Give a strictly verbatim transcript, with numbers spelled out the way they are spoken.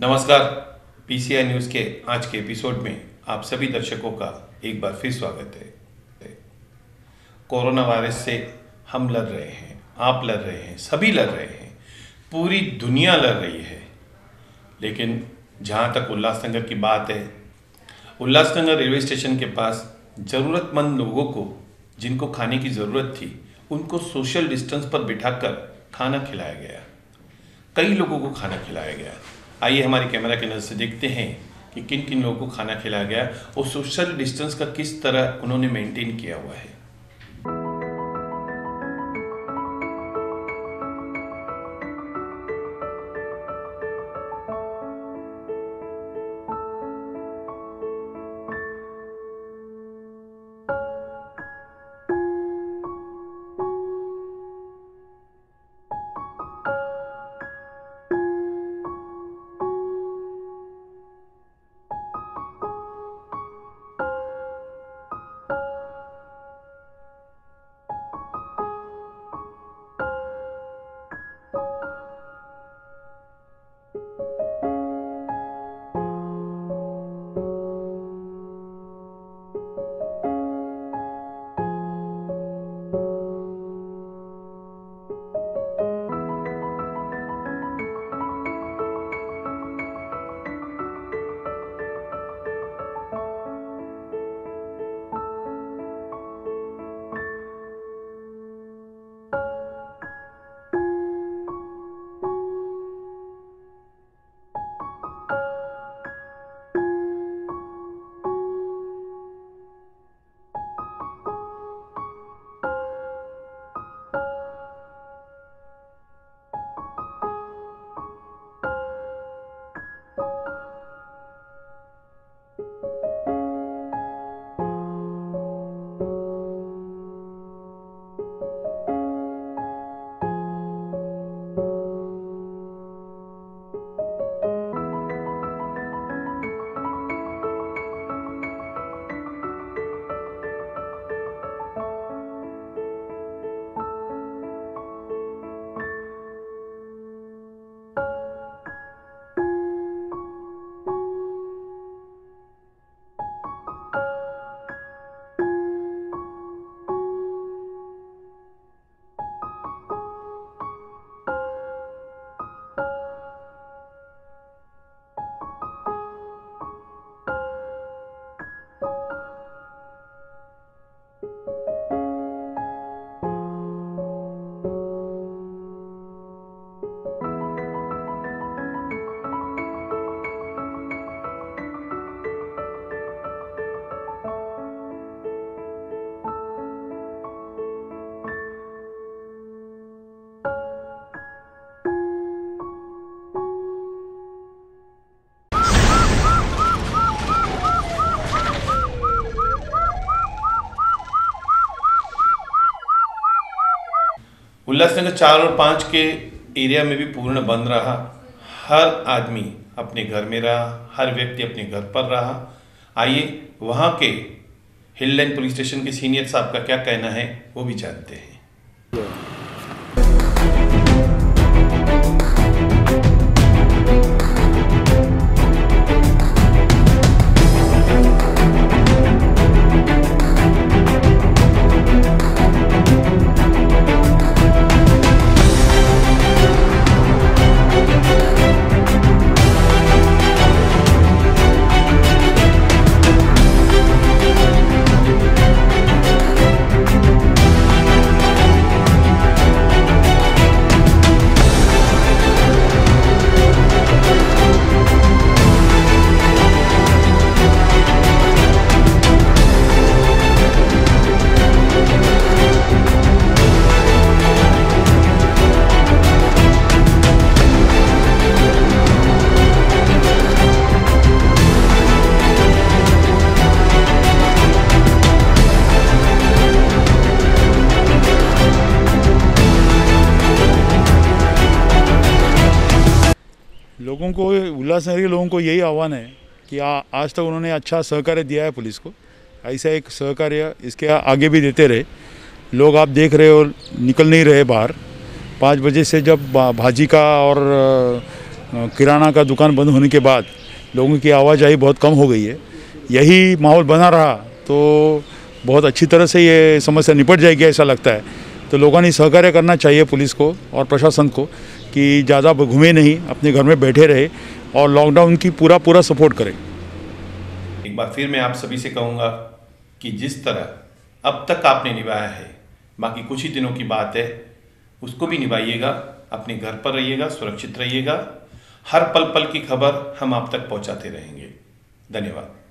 नमस्कार। PCI news के आज के एपिसोड में आप सभी दर्शकों का एक बार फिर स्वागत है। कोरोना वायरस से हम लड़ रहे हैं, आप लड़ रहे हैं, सभी लड़ रहे हैं, पूरी दुनिया लड़ रही है। लेकिन जहाँ तक उल्लासनगर की बात है, उल्लासनगर रेलवे स्टेशन के पास ज़रूरतमंद लोगों को जिनको खाने की ज़रूरत थी, उनको सोशल डिस्टेंस पर बिठाकर खाना खिलाया गया। कई लोगों को खाना खिलाया गया। आइए हमारे कैमरा के नज़र से देखते हैं कि किन किन लोगों को खाना खिलाया गया और सोशल डिस्टेंस का किस तरह उन्होंने मेंटेन किया हुआ है। उल्लासनगर चार और पाँच के एरिया में भी पूर्ण बंद रहा। हर आदमी अपने घर में रहा, हर व्यक्ति अपने घर पर रहा। आइए वहाँ के हिल लाइन पुलिस स्टेशन के सीनियर साहब का क्या कहना है वो भी जानते हैं। लोगों को, उल्लासनगर के लोगों को यही आह्वान है कि आ, आज तक उन्होंने अच्छा सहकार्य दिया है पुलिस को, ऐसा एक सहकार्य इसके आगे भी देते रहे। लोग आप देख रहे हो निकल नहीं रहे बाहर। पाँच बजे से जब भाजी का और किराना का दुकान बंद होने के बाद लोगों की आवाजाही बहुत कम हो गई है। यही माहौल बना रहा तो बहुत अच्छी तरह से ये समस्या निपट जाएगी ऐसा लगता है। तो लोगों ने सहकार्य करना चाहिए पुलिस को और प्रशासन को कि ज़्यादा घूमे नहीं, अपने घर में बैठे रहे और लॉकडाउन की पूरा पूरा सपोर्ट करें। एक बार फिर मैं आप सभी से कहूँगा कि जिस तरह अब तक आपने निभाया है, बाकी कुछ ही दिनों की बात है, उसको भी निभाइएगा। अपने घर पर रहिएगा, सुरक्षित रहिएगा। हर पल पल की खबर हम आप तक पहुंचाते रहेंगे। धन्यवाद।